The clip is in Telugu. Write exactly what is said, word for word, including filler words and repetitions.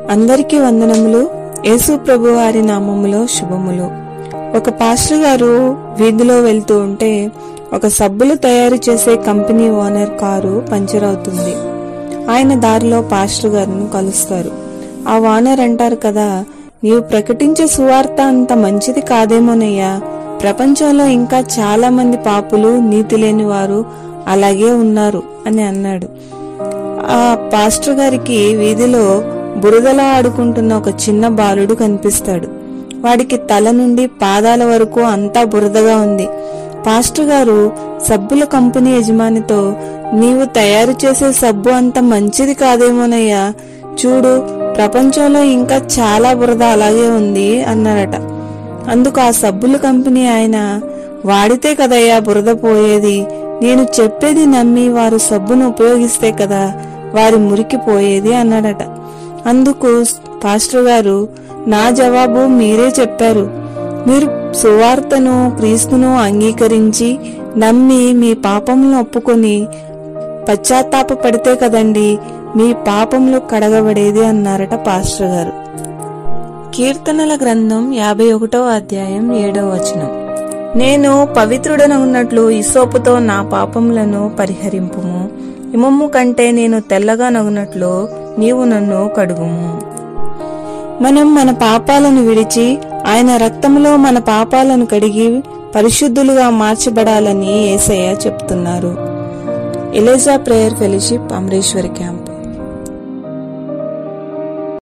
అందరికీ వందనములు. యేసు ప్రభు వారి నామములో శుభములు. ఒక పాస్టర్ గారు వీధిలో వెళ్తూ ఉంటే ఒక సబ్బులు తయారు చేసే కంపెనీ ఓనర్ కారు పంచర్ అవుతుంది. ఆయన దారిలో పాస్టర్ గారిని కలుస్తారు. ఆ ఓనర్ అంటారు కదా, నీవు ప్రకటించే సువార్త అంత మంచిది కాదేమోనయ్యా, ప్రపంచంలో ఇంకా చాలా మంది పాపులు, నీతి లేని వారు అలాగే ఉన్నారు అని అన్నాడు. ఆ పాస్టర్ గారికి వీధిలో బురదలో ఆడుకుంటున్న ఒక చిన్న బాలుడు కనిపిస్తాడు. వాడికి తల నుండి పాదాల వరకు అంతా బురదగా ఉంది. పాస్టర్ గారు సబ్బుల కంపెనీ యజమానితో, నీవు తయారు చేసే సబ్బు అంత మంచిది కాదేమోనయ్యా, చూడు ప్రపంచంలో ఇంకా చాలా బురద అలాగే ఉంది అన్నారట. అందుకు ఆ సబ్బుల కంపెనీ ఆయన, వాడితే కదయ్యా బురద పోయేది, నేను చెప్పేది నమ్మి వారు సబ్బును ఉపయోగిస్తే కదా వారి మురికి పోయేది అన్నాడట. అందుకు పాస్టర్ గారు, నా జవాబు మీరే చెప్పారు. మీరు సువార్తను, క్రీస్తును అంగీకరించి నమ్మి మీ పాపములను ఒప్పుకొని పశ్చాత్తాప పడితే కదండి మీ పాపములు కడగబడేది అన్నారట పాస్టర్ గారు. కీర్తనల గ్రంథం యాభై ఒకటవ అధ్యాయం ఏడవ వచనం. నేను పవిత్రుడనగున్నట్లు ఇసోపుతో నా పాపములను పరిహరింపుము, హిమము కంటే నేను తెల్లగా నగునట్లు నీవు నన్ను కడుగుము. మనం మన పాపాలను విడిచి ఆయన రక్తములో మన పాపాలను కడిగి పరిశుద్ధులుగా మార్చబడాలని యేసయ్య చెప్తున్నారు. Elijah prayer fellowship, Amareshwari camp.